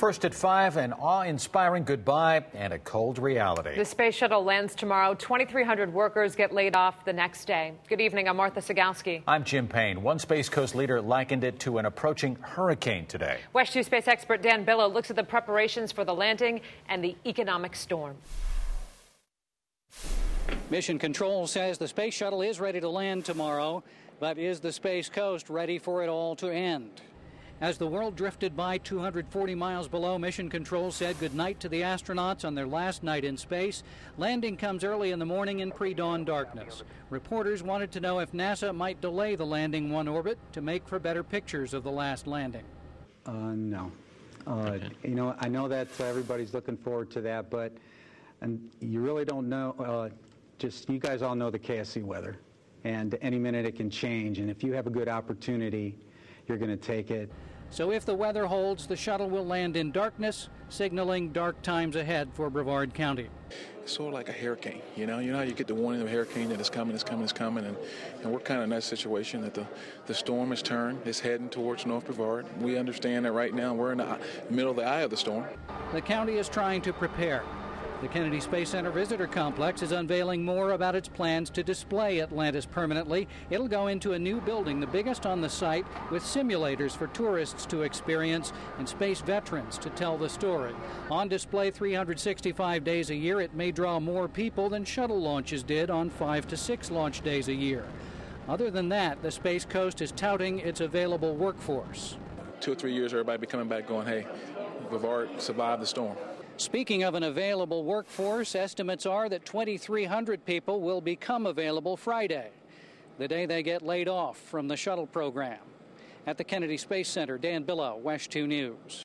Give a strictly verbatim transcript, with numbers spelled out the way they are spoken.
First at five, an awe-inspiring goodbye and a cold reality. The space shuttle lands tomorrow. twenty-three hundred workers get laid off the next day. Good evening. I'm Martha Sigalski. I'm Jim Payne. One Space Coast leader likened it to an approaching hurricane today. West two space expert Dan Billow looks at the preparations for the landing and the economic storm. Mission Control says the space shuttle is ready to land tomorrow, but is the Space Coast ready for it all to end? As the world drifted by two hundred forty miles below, Mission Control said goodnight to the astronauts on their last night in space. Landing comes early in the morning in pre-dawn darkness. Reporters wanted to know if NASA might delay the landing one orbit to make for better pictures of the last landing. Uh, no. Uh, okay. You know, I know that uh, everybody's looking forward to that, but and you really don't know. Uh, just you guys all know the K S C weather, and any minute it can change. And if you have a good opportunity, you're going to take it. So if the weather holds, the shuttle will land in darkness, signaling dark times ahead for Brevard County. It's sort of like a hurricane, you know. You know how you get the warning of a hurricane that it's coming, it's coming, it's coming, and, and we're kind of in that situation that the, the storm has turned, it's heading towards North Brevard. We understand that right now we're in the middle of the eye of the storm. The county is trying to prepare. The Kennedy Space Center Visitor Complex is unveiling more about its plans to display Atlantis permanently. It'll go into a new building, the biggest on the site, with simulators for tourists to experience and space veterans to tell the story. On display three hundred sixty-five days a year, it may draw more people than shuttle launches did on five to six launch days a year. Other than that, the Space Coast is touting its available workforce. Two or three years, everybody be coming back going, hey, Brevard survived the storm. Speaking of an available workforce, estimates are that twenty-three hundred people will become available Friday, the day they get laid off from the shuttle program. At the Kennedy Space Center, Dan Billow, West two News.